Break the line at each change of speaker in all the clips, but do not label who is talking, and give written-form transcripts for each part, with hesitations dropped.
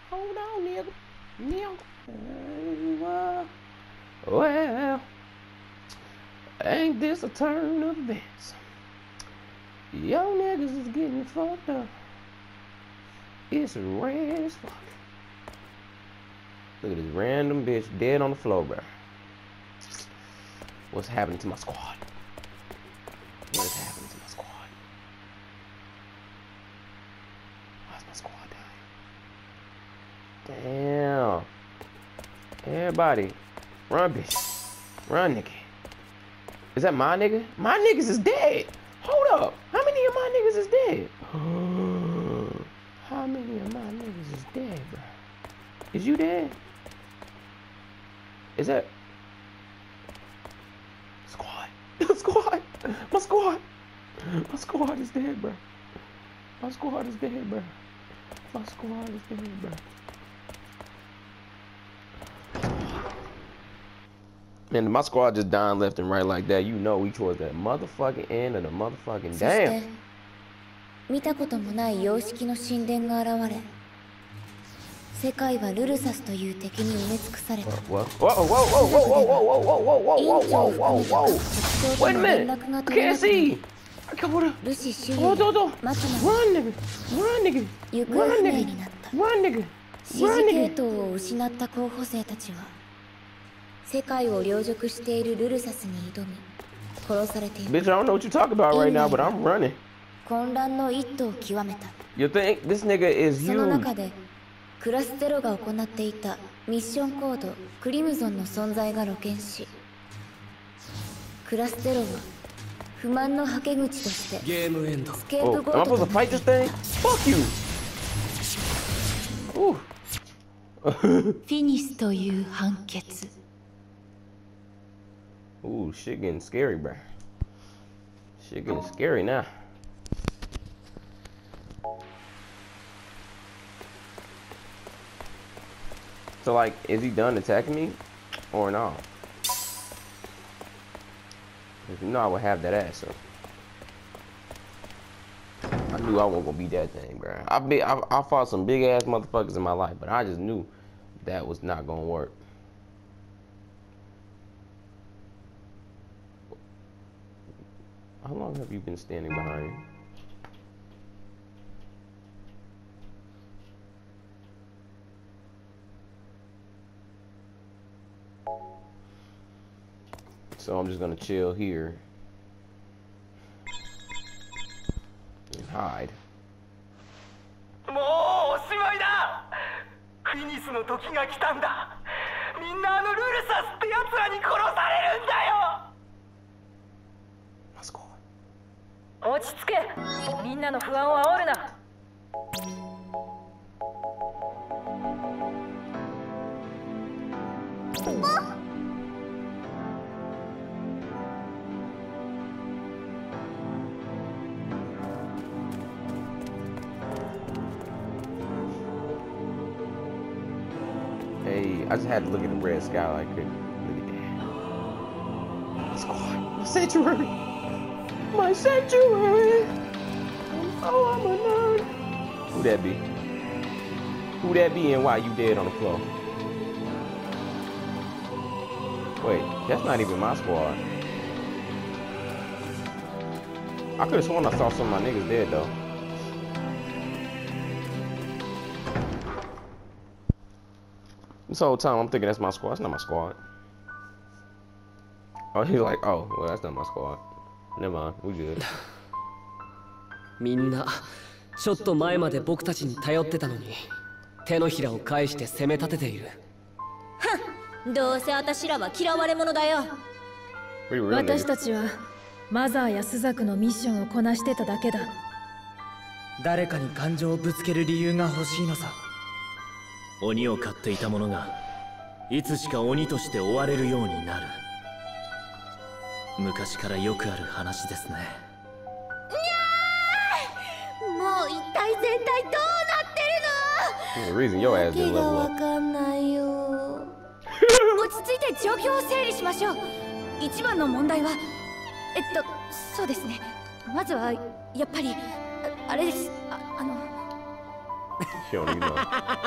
Hold on, nigga. Well, ain't this a turn of events? Yo niggas is getting fucked up. It's rare as fuck. Look at this random bitch dead on the floor, bro. What's happening to my squad? What is happening to my squad? Why's my squad dying? Damn. Everybody. Run, bitch. Run, nigga. Is that my nigga? My niggas is dead. Hold up. How many of my niggas is dead? How many of my niggas is dead, bro? Is you dead? Is that... Squad. Squad. My squad. My squad is dead, bro. My squad is dead, bro. My squad is dead, bro. And my squad just dying left and right like that. You know we towards that motherfucking end of the motherfucking damn.
見たこともない様式の神殿が現れ、世界はルルサスという敵に埋め尽くされた。
Wait a minute! I can't see! I can't hold up! Hold on! Run, nigga! Run, nigga! Run, nigga! Run, nigga!
指示系統を失った候補生たちは、世界を領属しているルルサスに挑み、殺されている。
Bitch, I don't know what you're talking about right now, but I'm running.
混乱の一途を極めた。
You think this nigga is you?
その中で、クラスゼロが行っていたミッションコードクリムゾンの存在が露見し、クラスゼロは不満のはけ口として
ゲームエンド。
スケープゴ
Am I
ート
supposed to fight this thing? Fuck you! Ooh.
フィニスという判決。
Ooh, shit getting scary, bro. Shit getting scary now. So, like, is he done attacking me or not? If you know, I would have that ass up. I knew I wasn't gonna beat that thing, bro. I fought some big ass motherfuckers in my life, but I just knew that was not gonna work. How long have you been standing behind me? So I'm just gonna chill here and hide.
もうおしまいだ。フィニスの時が来たんだ。みんなあのルルサスって奴らに殺されるんだよ。
落ち着け。みんなの不安を煽るな。
Hey, I just had to look at the red sky like that. Look at that. Squad, my sanctuary. My sanctuary. Oh, I'm a nerd. Who that be? Who that be and why you dead on the floor? Wait, that's not even my squad. I could have sworn I saw some of my niggas dead though. This whole time I'm thinking that's my squad. That's not my squad. Oh, he's like, oh, well, that's not my squad. Never mind, we good.
みんなちょっと前まで僕たちに頼ってたのに手のひらを返して攻め立てている。
ふん、どうせ私らは嫌われ者だよ。
私たちはマザーやスザクのミッションをこなしてただけだ。
誰かに感情をぶつける理由が欲しいのさ。
鬼を飼っていた者がいつしか鬼として追われるようになる。昔からよくある話ですね。
もう一体全体どうなってるの？訳がわかんないよ。落ち着いて状況を整理しましょう。一番の問題は、そうですね。まずはやっぱりあれです。
She don't even know.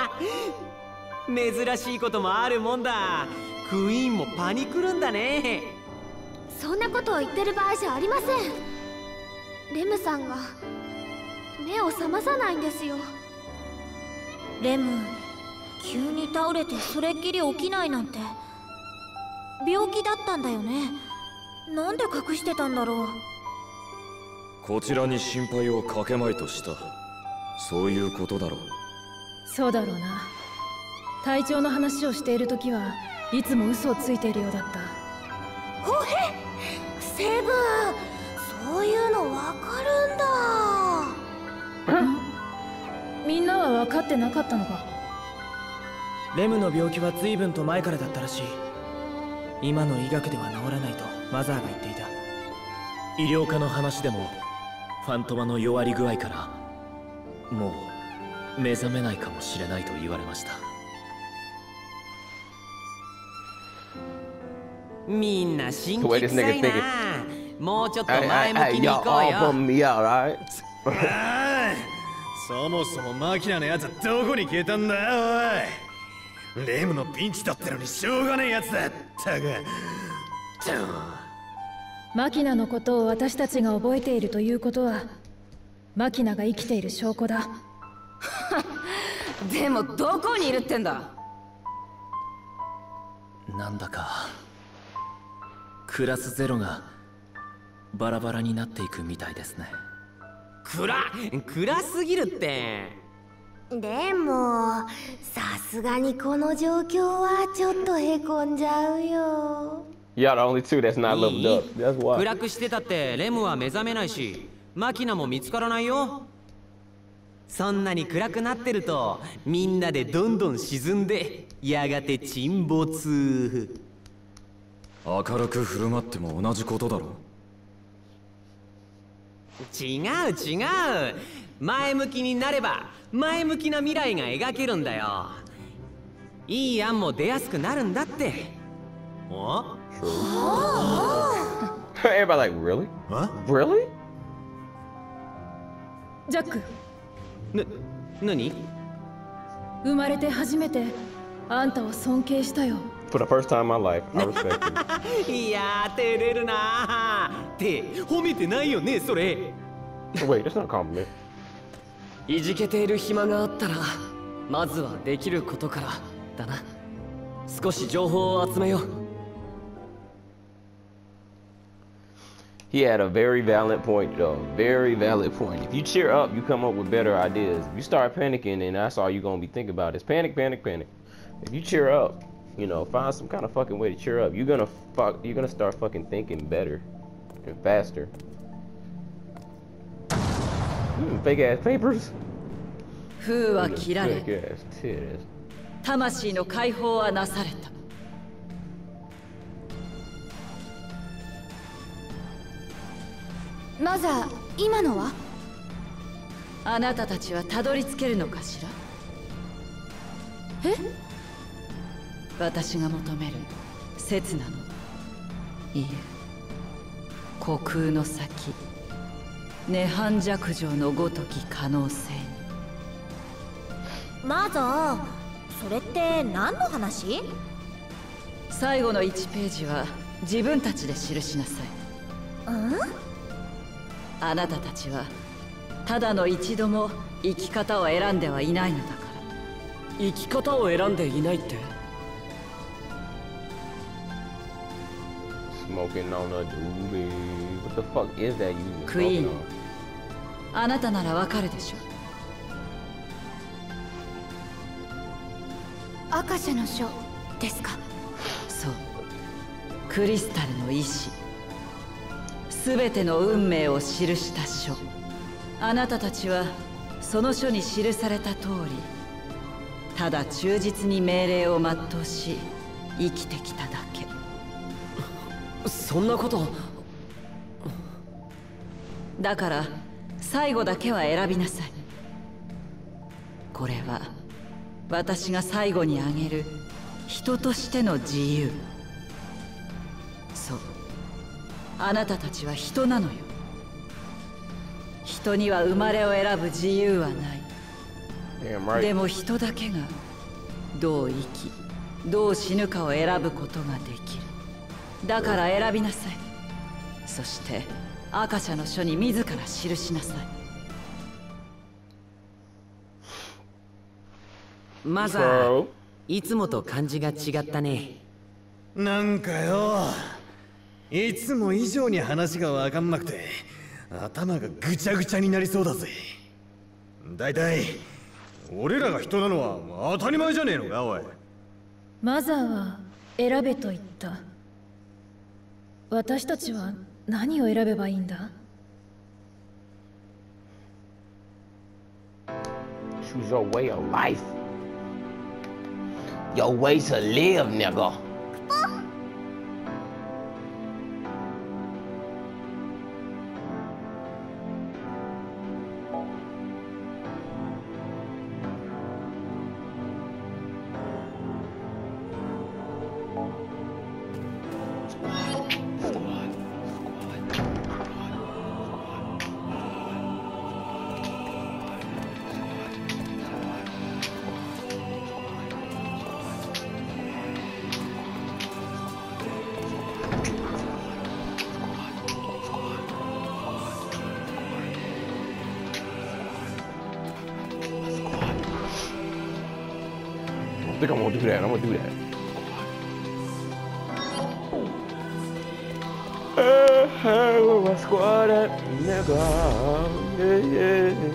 珍しいこともあるもんだ。クイーンもパニクるんだね。
そんなことを言ってる場合じゃありません。レムさんが目を覚まさないんですよ。レム、急に倒れてそれっきり起きないなんて。病気だったんだよね。なんで隠してたんだろう。
こちらに心配をかけまいとした。そういうことだろう。
そうだろうな。体調の話をしている時はいつも嘘をついているようだった。
おへ、セブン、そういうのわかるんだ。
みんなは分かってなかったのか。
レムの病気は随分と前からだったらしい。今の医学では治らないとマザーが言っていた。
医療科の話でもファントマの弱り具合からもう目覚めないかもしれないと言われました。
みんな神経臭いな。もうちょっと前向きに行こうよ。
そもそもマキナのやつはどこに消えたんだよ、おい。レムのピンチだったのにしょうがねえやつだったが。
マキナのことを私たちが覚えているということはマキナが生きている証拠だ。
でもどこにいるってんだ。
なんだかクラスゼロがバラバラになっていくみたいですね。
暗すぎるって。
でもさすがにこの状況はちょっとへこんじゃうよ。
Y'all the only two that's not leveled up. That's why.
暗くしてたってレムは目覚めないし、マキナも見つからないよ。そんなに暗くなってるとみんなでどんどん沈んでやがて沈没。
明るく振る舞っても同じことだろ。
違う。前向きになれば前向きな未来が描けるんだよ。いい案も出やすくなるんだって。お
Everybody like, really? Really?
ジャック。
何？
生まれて初めてあんたを尊敬したよ。
For the first time in my life, I respect you.
いやー、照れるなー。って褒めてないよね、それ。
Wait, that's not a compliment.
いじけている暇があったらまずはできることからだな。少し情報を集めよう。
He had a very valid point, though. Very valid point. If you cheer up, you come up with better ideas. If you start panicking, then that's all you're gonna be thinking about is panic. If you cheer up, you know, find some kind of fucking way to cheer up. You're gonna start fucking thinking better and faster. Fake ass papers.
封は切られ、
Fake ass titties.
魂の解放はなされた。
マザー、今のは？
あなたたちはたどり着けるのかしら。
え？
私が求める刹那の、いえ、虚空の先、涅槃寂情のごとき可能性に。
マザー、それって何の話？
最後の1ページは自分たちで記しなさい。あなたたちはただの一度も生き方を選んではいないのだから。
生き方を選んでいないって？
Smoking on a doobie. What the fuck is that you even
クイー
smoking
ン、あなたならわかるでしょ。
アカシャの書ですか？
そう、クリスタルの意志、すべての運命を記した書。あなたたちはその書に記された通り、ただ忠実に命令を全うし生きてきただけ。
そんなこと。
だから最後だけは選びなさい。これは私が最後にあげる人としての自由。そう、あなたたちは人なのよ。人には生まれを選ぶ自由はない。 でも人だけがどう生きどう死ぬかを選ぶことができる。だから選びなさい。そしてアカシャの書に自ら記しなさい。
マザー、いつもと感じが違ったね。
なんかよ、いつも以上に話が分かんなくて頭がぐちゃぐちゃになりそうだぜ。だいたい俺らが人なのは当たり前じゃねえのか、おい。
マザーは選べと言った。私たちは何を選べばいいんだ？
Choose your way of life. Your way to live, nigga. I think I'm gonna do that. I'm gonna do that. Hey, where my squad at, nigga? Yeah, yeah.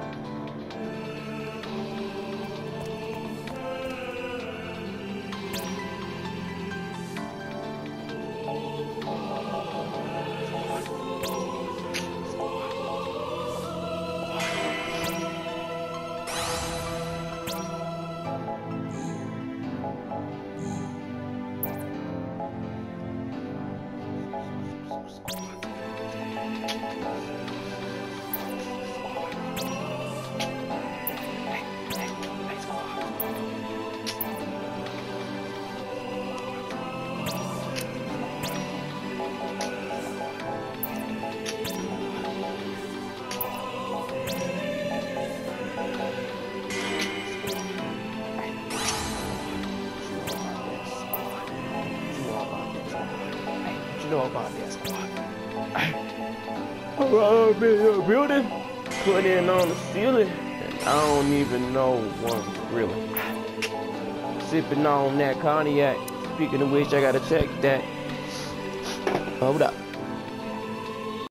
Know about that squad. I've been in a building, putting on the ceiling, and I don't even know one really. Sipping on that cognac. Speaking of which, I gotta check that. Hold up.